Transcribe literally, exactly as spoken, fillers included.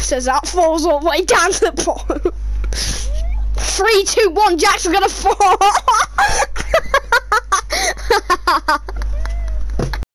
says that falls all the way down to the bottom. Three, two, one, Jack's gonna fall.